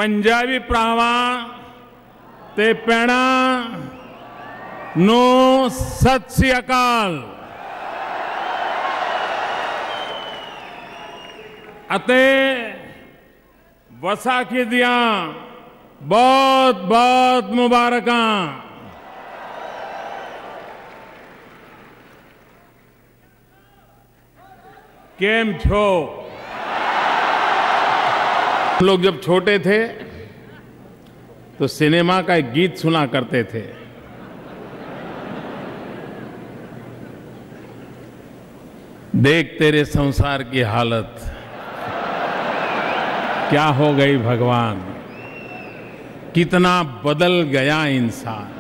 पंजाबी प्रावा ते पैणा नो सत श्री अकाल अते वसाखी दिया बहुत बहुत मुबारकां। केम छो? हम लोग जब छोटे थे तो सिनेमा का एक गीत सुना करते थे, देख तेरे संसार की हालत क्या हो गई भगवान, कितना बदल गया इंसान।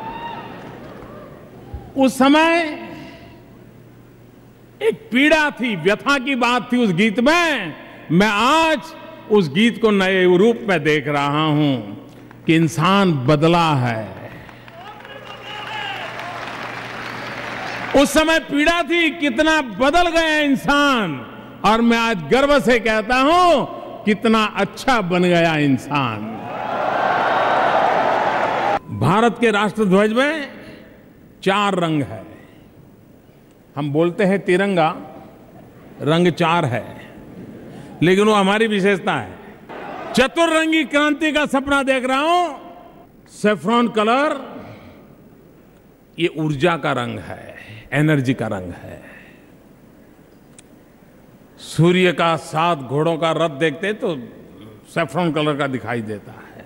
उस समय एक पीड़ा थी, व्यथा की बात थी उस गीत में। मैं आज उस गीत को नए रूप में देख रहा हूं कि इंसान बदला है। उस समय पीड़ा थी, कितना बदल गया इंसान, और मैं आज गर्व से कहता हूं कितना अच्छा बन गया इंसान। भारत के राष्ट्रध्वज में 4 रंग है। हम बोलते हैं तिरंगा, रंग 4 है, लेकिन वो हमारी विशेषता है। चतुर्रंगी क्रांति का सपना देख रहा हूं। सैफ्रॉन कलर ये ऊर्जा का रंग है, एनर्जी का रंग है। सूर्य का 7 घोड़ों का रथ देखते तो सैफ्रॉन कलर का दिखाई देता है।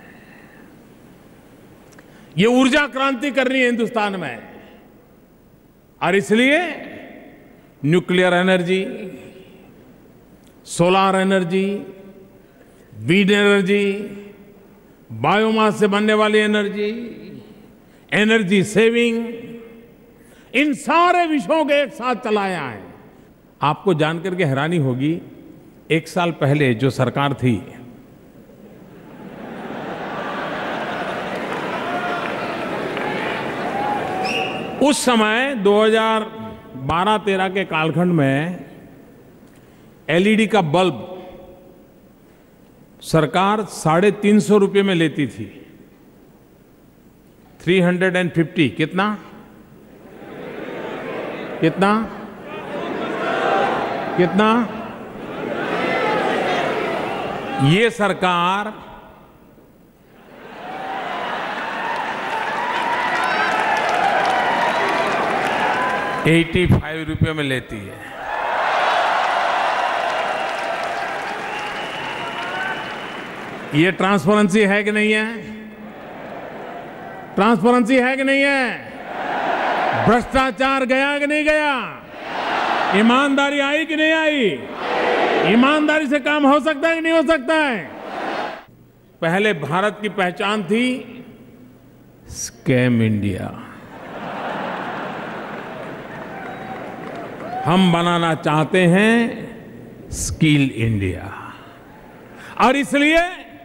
ये ऊर्जा क्रांति कर रही है हिंदुस्तान में, और इसलिए nuclear energy, solar energy, wind energy, biomass से बनने वाली एनर्जी, एनर्जी सेविंग, इन सारे विषयों को एक साथ चलाया है। आपको जानकर के हैरानी होगी, 1 साल पहले जो सरकार थी, उस समय 2012-13 के कालखंड में एलईडी का बल्ब सरकार 350 रुपये में लेती थी। 350 कितना कितना कितना? ये सरकार 85 रुपये में लेती है। ये ट्रांसपेरेंसी है कि नहीं है? ट्रांसपेरेंसी है कि नहीं है? भ्रष्टाचार गया कि नहीं गया? ईमानदारी आई कि नहीं आई? ईमानदारी से काम हो सकता है कि नहीं हो सकता है? पहले भारत की पहचान थी स्कैम इंडिया। हम बनाना चाहते हैं स्किल इंडिया, और इसलिए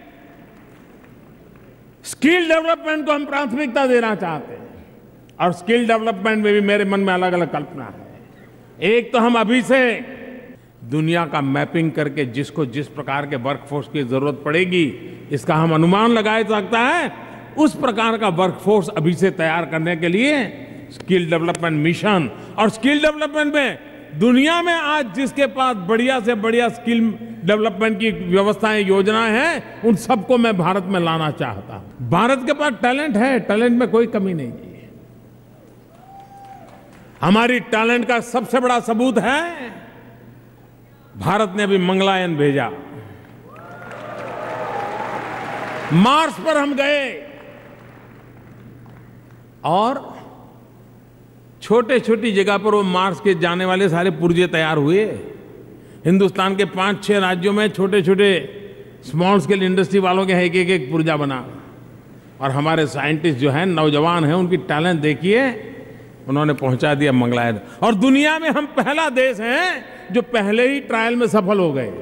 स्किल डेवलपमेंट को हम प्राथमिकता देना चाहते हैं। और स्किल डेवलपमेंट में भी मेरे मन में अलग अलग कल्पना है। एक तो हम अभी से दुनिया का मैपिंग करके जिसको जिस प्रकार के वर्कफोर्स की जरूरत पड़ेगी, इसका हम अनुमान लगा सकता है, उस प्रकार का वर्कफोर्स अभी से तैयार करने के लिए स्किल डेवलपमेंट मिशन। और स्किल डेवलपमेंट में दुनिया में आज जिसके पास बढ़िया से बढ़िया स्किल डेवलपमेंट की व्यवस्थाएं, योजनाएं हैं, उन सबको मैं भारत में लाना चाहता हूं। भारत के पास टैलेंट है, टैलेंट में कोई कमी नहीं है। हमारी टैलेंट का सबसे बड़ा सबूत है, भारत ने अभी मंगलयान भेजा, मार्स पर हम गए, और छोटे छोटी जगह पर वो मार्स के जाने वाले सारे पुर्जे तैयार हुए। हिंदुस्तान के 5-6 राज्यों में छोटे छोटे स्मॉल स्केल इंडस्ट्री वालों के एक पुर्जा बना। और हमारे साइंटिस्ट जो हैं, नौजवान हैं, उनकी टैलेंट देखिए, उन्होंने पहुंचा दिया मंगलयान। और दुनिया में हम पहला देश हैं जो पहले ही ट्रायल में सफल हो गए।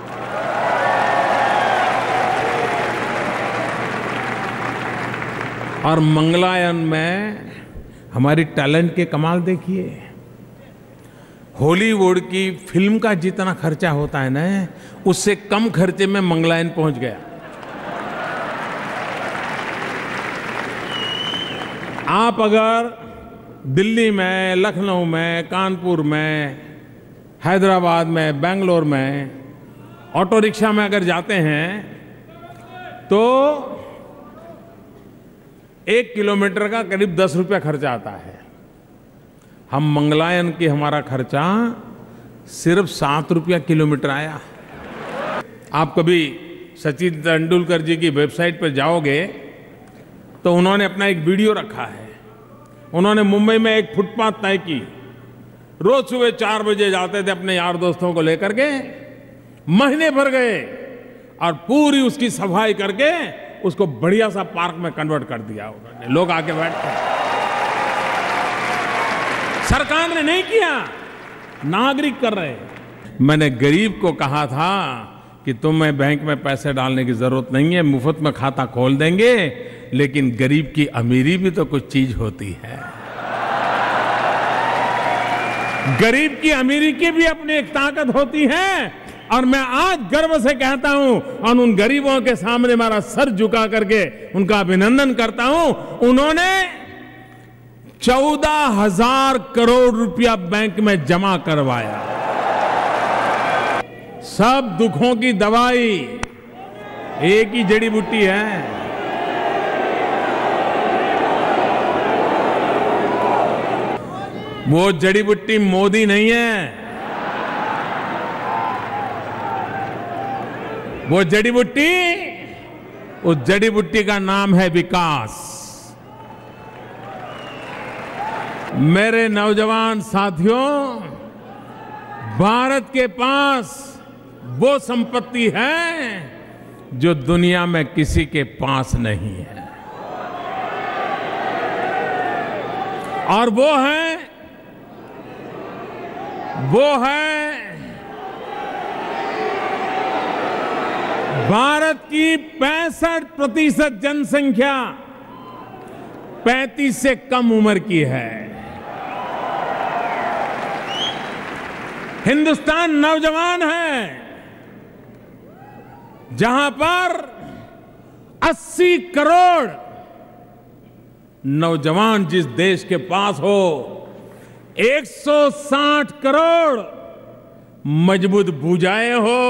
और मंगलयान में हमारी टैलेंट के कमाल देखिए। हॉलीवुड की फिल्म का जितना खर्चा होता है ना, उससे कम खर्चे में मंगलयान पहुंच गया। आप अगर दिल्ली में, लखनऊ में, कानपुर में, हैदराबाद में, बेंगलोर में ऑटो रिक्शा में अगर जाते हैं तो 1 किलोमीटर का करीब 10 रुपया खर्चा आता है। हम मंगलायन की हमारा खर्चा सिर्फ 7 रुपया किलोमीटर आया। आप कभी सचिन तेंदुलकर जी की वेबसाइट पर जाओगे तो उन्होंने अपना एक वीडियो रखा है। उन्होंने मुंबई में एक फुटपाथ तय की, रोज सुबह 4 बजे जाते थे अपने यार दोस्तों को लेकर के, महीने भर गए और पूरी उसकी सफाई करके उसको बढ़िया सा पार्क में कन्वर्ट कर दिया उन्होंने। लोग आके बैठते। सरकार ने नहीं किया, नागरिक कर रहे। मैंने गरीब को कहा था कि तुम्हें बैंक में पैसे डालने की जरूरत नहीं है, मुफ्त में खाता खोल देंगे, लेकिन गरीब की अमीरी भी तो कुछ चीज होती है। गरीब की अमीरी की भी अपनी एक ताकत होती है। और मैं आज गर्व से कहता हूं और उन गरीबों के सामने मेरा सर झुका करके उनका अभिनंदन करता हूं, उन्होंने 14,000 करोड़ रुपया बैंक में जमा करवाया। सब दुखों की दवाई एक ही जड़ी बूटी है। वो जड़ी बूटी मोदी नहीं है, वो जड़ी बूटी, उस जड़ी बूटी का नाम है विकास। मेरे नौजवान साथियों, भारत के पास वो संपत्ति है जो दुनिया में किसी के पास नहीं है, और वो है भारत की 65% जनसंख्या 35 से कम उम्र की है। हिंदुस्तान नौजवान है, जहां पर 80 करोड़ नौजवान जिस देश के पास हो, 160 करोड़ मजबूत भुजाएं हो,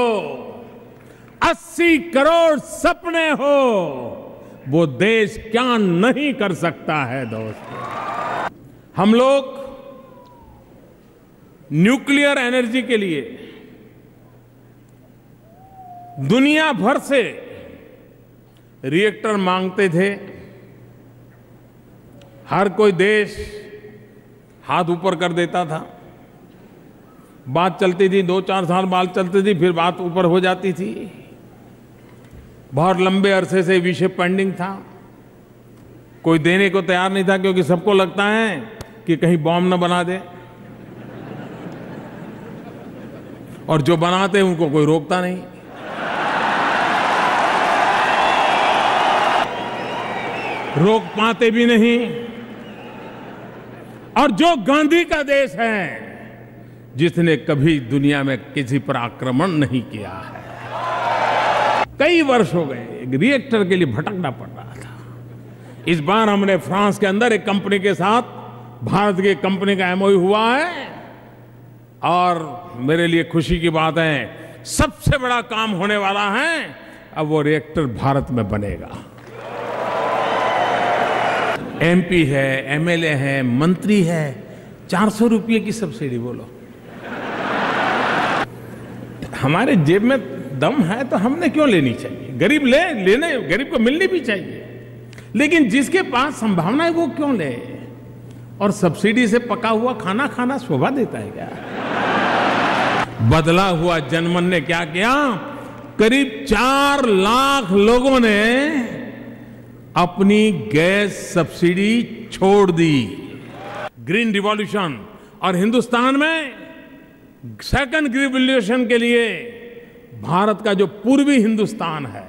80 करोड़ सपने हो, वो देश क्या नहीं कर सकता है। दोस्तों, हम लोग न्यूक्लियर एनर्जी के लिए दुनिया भर से रिएक्टर मांगते थे। हर कोई देश हाथ ऊपर कर देता था, बात चलती थी, 2-4 साल बात चलती थी, फिर बात ऊपर हो जाती थी। बहुत लंबे अरसे से विषय पेंडिंग था, कोई देने को तैयार नहीं था, क्योंकि सबको लगता है कि कहीं बॉम्ब न बना दे, और जो बनाते हैं उनको कोई रोकता नहीं। रोक पाते भी नहीं। और जो गांधी का देश है, जिसने कभी दुनिया में किसी पर आक्रमण नहीं किया है। कई वर्ष हो गए एक रिएक्टर के लिए भटकना पड़ रहा था। इस बार हमने फ्रांस के अंदर एक कंपनी के साथ, भारत की कंपनी का एमओयू हुआ है, और मेरे लिए खुशी की बात है, सबसे बड़ा काम होने वाला है। अब वो रिएक्टर भारत में बनेगा। एमपी है, एमएलए है, मंत्री है, 400 रुपये की सब्सिडी। बोलो, हमारे जेब में दम है तो हमने क्यों लेनी चाहिए? गरीब लेने गरीब को मिलनी भी चाहिए, लेकिन जिसके पास संभावना है वो क्यों ले? और सब्सिडी से पका हुआ खाना खाना शोभा देता है क्या? बदला हुआ जनमन ने क्या किया? करीब 4 लाख लोगों ने अपनी गैस सब्सिडी छोड़ दी। Green revolution. और हिंदुस्तान में सेकंड ग्रीन रिवॉल्यूशन के लिए भारत का जो पूर्वी हिंदुस्तान है,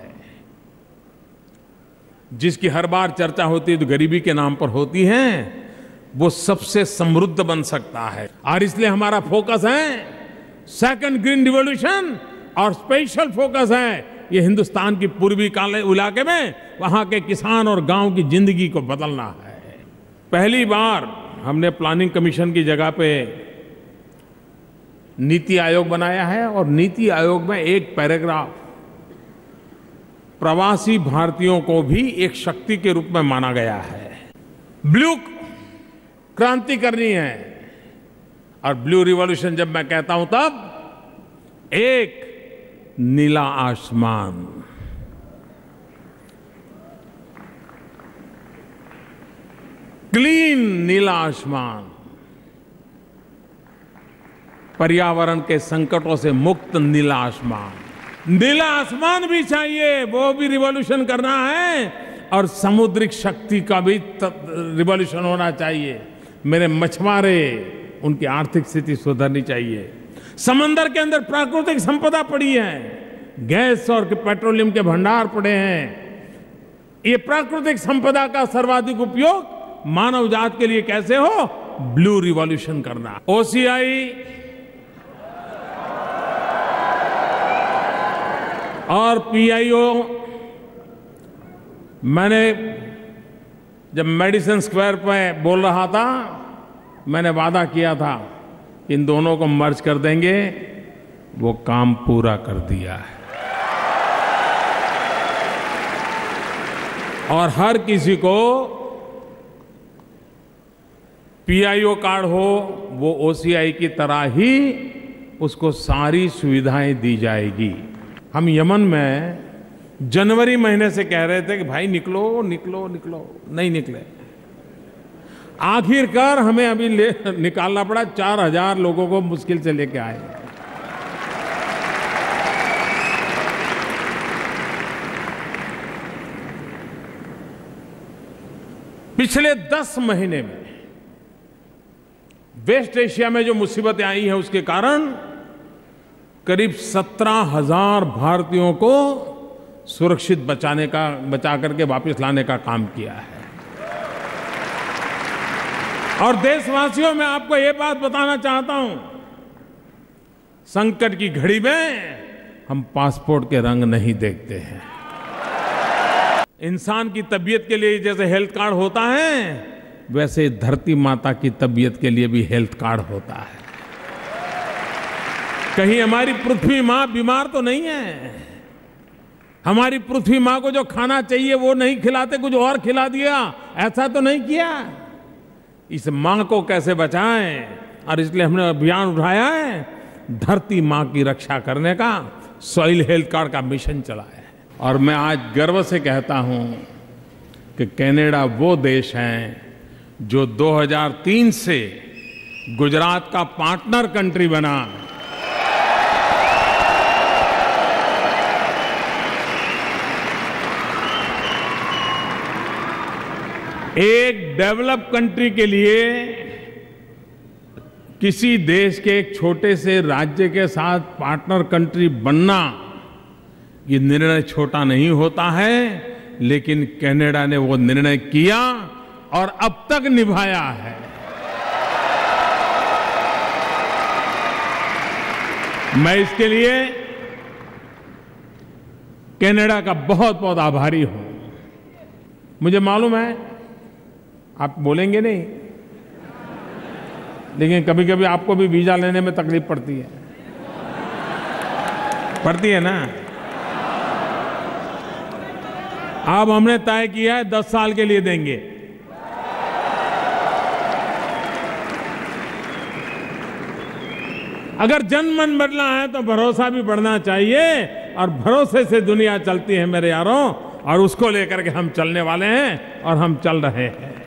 जिसकी हर बार चर्चा होती है तो गरीबी के नाम पर होती है, वो सबसे समृद्ध बन सकता है। और इसलिए हमारा फोकस है सेकंड ग्रीन रिवॉल्यूशन, और स्पेशल फोकस है ये हिंदुस्तान की पूर्वी इलाके में, वहां के किसान और गांव की जिंदगी को बदलना है। पहली बार हमने प्लानिंग कमीशन की जगह पे नीति आयोग बनाया है और नीति आयोग में एक पैराग्राफ प्रवासी भारतीयों को भी एक शक्ति के रूप में माना गया है। ब्लू क्रांति करनी है और ब्लू रिवॉल्यूशन जब मैं कहता हूं तब एक नीला आसमान, क्लीन नीला आसमान, पर्यावरण के संकटों से मुक्त नीला आसमान। नीला आसमान भी चाहिए, वो भी रिवॉल्यूशन करना है और समुद्रिक शक्ति का भी रिवॉल्यूशन होना चाहिए। मेरे मछुआरे, उनकी आर्थिक स्थिति सुधरनी चाहिए। समंदर के अंदर प्राकृतिक संपदा पड़ी है, गैस और पेट्रोलियम के भंडार पड़े हैं। ये प्राकृतिक संपदा का सर्वाधिक उपयोग मानव जात के लिए कैसे हो, ब्लू रिवॉल्यूशन करना। ओसीआई और पीआईओ, मैंने जब मेडिसिन स्क्वायर पे बोल रहा था, मैंने वादा किया था कि इन दोनों को मर्ज कर देंगे। वो काम पूरा कर दिया है और हर किसी को पीआईओ कार्ड हो, वो ओसीआई की तरह ही उसको सारी सुविधाएं दी जाएगी। हम यमन में जनवरी महीने से कह रहे थे कि भाई निकलो निकलो निकलो, नहीं निकले। आखिरकार हमें अभी निकालना पड़ा, 4000 लोगों को मुश्किल से लेके आए। पिछले 10 महीने में वेस्ट एशिया में जो मुसीबतें आई हैं उसके कारण करीब 17,000 भारतीयों को सुरक्षित बचा करके वापस लाने का काम किया है। और देशवासियों, मैं आपको ये बात बताना चाहता हूं, संकट की घड़ी में हम पासपोर्ट के रंग नहीं देखते हैं। इंसान की तबीयत के लिए जैसे हेल्थ कार्ड होता है, वैसे धरती माता की तबीयत के लिए भी हेल्थ कार्ड होता है। कहीं हमारी पृथ्वी मां बीमार तो नहीं है? हमारी पृथ्वी मां को जो खाना चाहिए वो नहीं खिलाते, कुछ और खिला दिया, ऐसा तो नहीं किया। इस मां को कैसे बचाएं, और इसलिए हमने अभियान उठाया है धरती मां की रक्षा करने का, सॉइल हेल्थ कार्ड का मिशन चलाया है। और मैं आज गर्व से कहता हूं कि कनाडा वो देश है जो 2003 से गुजरात का पार्टनर कंट्री बना। एक डेवलप कंट्री के लिए किसी देश के एक छोटे से राज्य के साथ पार्टनर कंट्री बनना, ये निर्णय छोटा नहीं होता है, लेकिन कनाडा ने वो निर्णय किया और अब तक निभाया है। मैं इसके लिए कनाडा का बहुत बहुत आभारी हूं। मुझे मालूम है आप बोलेंगे नहीं, लेकिन कभी कभी आपको भी वीजा लेने में तकलीफ पड़ती है ना। अब हमने तय किया है 10 साल के लिए देंगे। अगर जनमन बदला है तो भरोसा भी बढ़ना चाहिए, और भरोसे से दुनिया चलती है मेरे यारों, और उसको लेकर के हम चलने वाले हैं और हम चल रहे हैं।